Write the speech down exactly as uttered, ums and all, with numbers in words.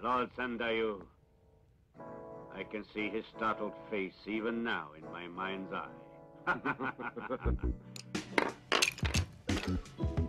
Lord Sandayu. I can see his startled face even now in my mind's eye.